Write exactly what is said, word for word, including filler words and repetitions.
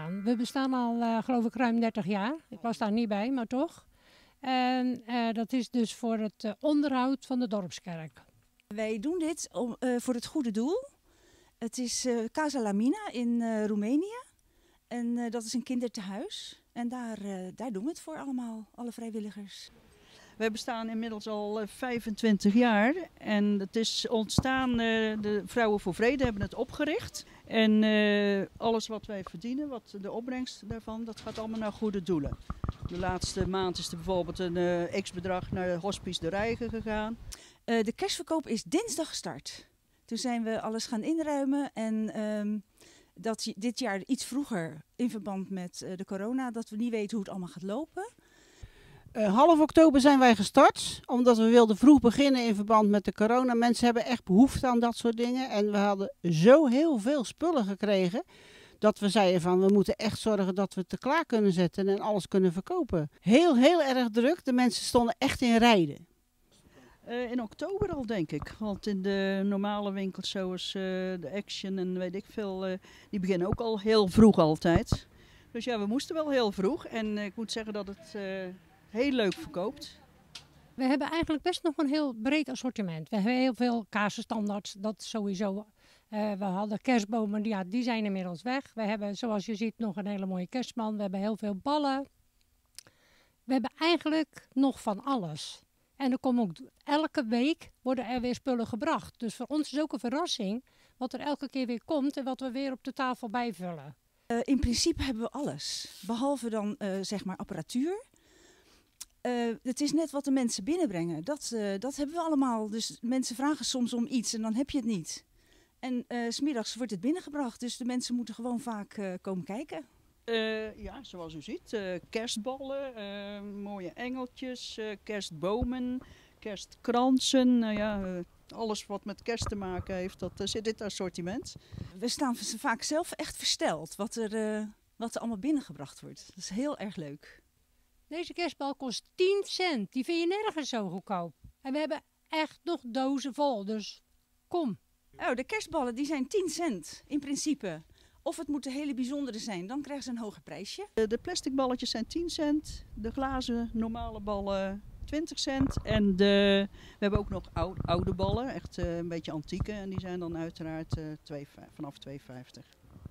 We bestaan al, uh, geloof ik, ruim dertig jaar. Ik was daar niet bij, maar toch. En uh, dat is dus voor het uh, onderhoud van de dorpskerk. Wij doen dit om, uh, voor het goede doel. Het is uh, Casa Lamina in uh, Roemenië. En uh, dat is een kindertehuis. En daar, uh, daar doen we het voor allemaal, alle vrijwilligers. Wij bestaan inmiddels al uh, vijfentwintig jaar. En het is ontstaan, uh, de Vrouwen voor Vrede hebben het opgericht. En uh, alles wat wij verdienen, wat de opbrengst daarvan, dat gaat allemaal naar goede doelen. De laatste maand is er bijvoorbeeld een uh, x-bedrag naar Hospice de Reigen gegaan. Uh, de kerstverkoop is dinsdag gestart. Toen zijn we alles gaan inruimen en um, dat dit jaar iets vroeger in verband met uh, de corona, dat we niet weten hoe het allemaal gaat lopen. Uh, half oktober zijn wij gestart, omdat we wilden vroeg beginnen in verband met de corona. Mensen hebben echt behoefte aan dat soort dingen en we hadden zo heel veel spullen gekregen dat we zeiden van we moeten echt zorgen dat we het er klaar kunnen zetten en alles kunnen verkopen. Heel, heel erg druk, de mensen stonden echt in rijden. Uh, in oktober al, denk ik. Want in de normale winkels zoals uh, de Action en weet ik veel, uh, die beginnen ook al heel vroeg altijd. Dus ja, we moesten wel heel vroeg. En uh, ik moet zeggen dat het uh, heel leuk verkoopt. We hebben eigenlijk best nog een heel breed assortiment. We hebben heel veel kaarsenstandaards, dat sowieso. Uh, we hadden kerstbomen, ja, die zijn inmiddels weg. We hebben, zoals je ziet, nog een hele mooie kerstman. We hebben heel veel ballen. We hebben eigenlijk nog van alles. En er komen ook elke week worden er weer spullen gebracht. Dus voor ons is ook een verrassing wat er elke keer weer komt en wat we weer op de tafel bijvullen. Uh, in principe hebben we alles, behalve dan uh, zeg maar apparatuur. Uh, het is net wat de mensen binnenbrengen. Dat, uh, dat hebben we allemaal. Dus mensen vragen soms om iets en dan heb je het niet. En uh, 's middags wordt het binnengebracht, dus de mensen moeten gewoon vaak uh, komen kijken. Uh, ja, zoals u ziet, uh, kerstballen, uh, mooie engeltjes, uh, kerstbomen, kerstkransen. Uh, ja, uh, alles wat met kerst te maken heeft, dat uh, zit in dit assortiment. We staan vaak zelf echt versteld wat er, uh, wat er allemaal binnengebracht wordt. Dat is heel erg leuk. Deze kerstbal kost tien cent. Die vind je nergens zo goedkoop. En we hebben echt nog dozen vol, dus kom. Oh, de kerstballen die zijn tien cent in principe. Of het moeten hele bijzondere zijn, dan krijgen ze een hoger prijsje. De plastic balletjes zijn tien cent, de glazen normale ballen twintig cent. En de, we hebben ook nog oude, oude ballen, echt uh, een beetje antieke. En die zijn dan uiteraard uh, twee, vanaf twee vijftig.